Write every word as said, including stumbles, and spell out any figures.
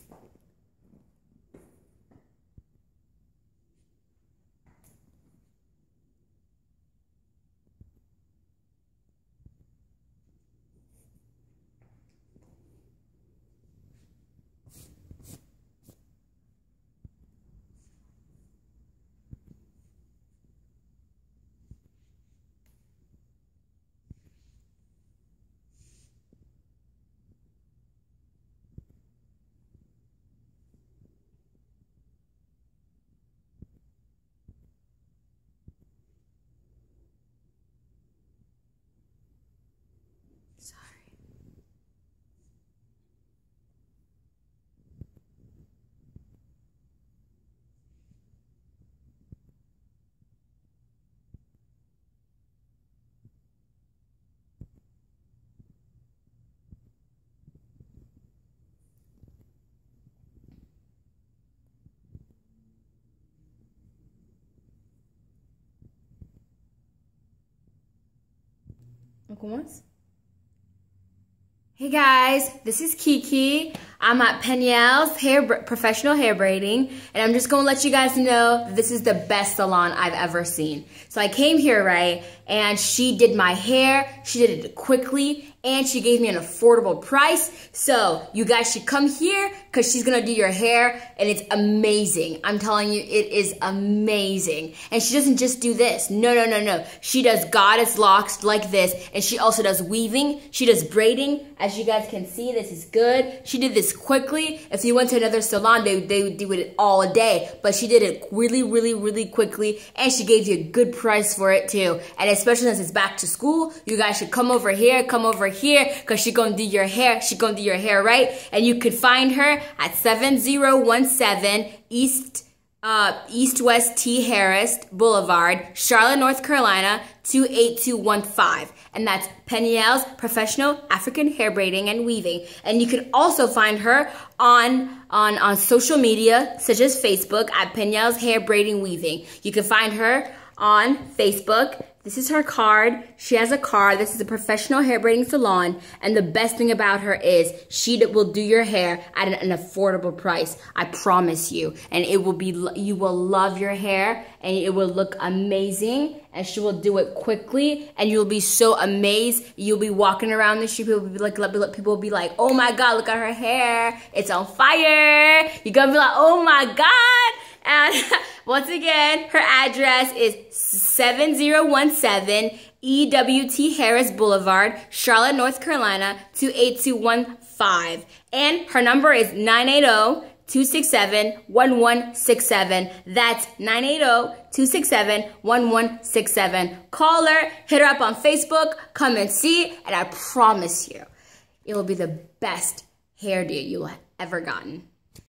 Sorry. ¿Cómo es? Hey guys, this is Kiki. I'm at Peniel's hair professional hair braiding, and I'm just gonna let you guys know this is the best salon I've ever seen. So I came here, right, and she did my hair, she did it quickly, and she gave me an affordable price. So you guys should come here because she's gonna do your hair, and it's amazing. I'm telling you, it is amazing. And she doesn't just do this. No, no, no, no. She does goddess locks like this, and she also does weaving. She does braiding. As you guys can see, this is good. She did this quickly. If you went to another salon, they, they would do it all day, but she did it really, really, really quickly, and she gave you a good price for it too. And especially since it's back to school, you guys should come over here, come over here, because she's gonna do your hair. She's gonna do your hair right. And you could find her at seven zero one seven East uh, East West T Harris Boulevard, Charlotte, North Carolina, two eight two one five. And that's Peniel's Professional African Hair Braiding and Weaving. And you can also find her on, on, on social media, such as Facebook, at Peniel's Hair Braiding Weaving. You can find her on Facebook. This is her card. She has a card. This is a professional hair braiding salon. And the best thing about her is she will do your hair at an, an affordable price. I promise you. And it will be, you will love your hair and it will look amazing. And she will do it quickly and you'll be so amazed. You'll be walking around the street. People will be like, people will be like, oh my God, look at her hair. It's on fire. You're gonna be like, oh my God. And once again, her address is seven zero one seven E W T Harris Boulevard, Charlotte, North Carolina, two eight two one five. And her number is nine eight zero, two six seven, one one six seven. That's nine eight zero, two six seven, one one six seven. Call her, hit her up on Facebook, come and see, and I promise you, it will be the best hairdo you have ever gotten.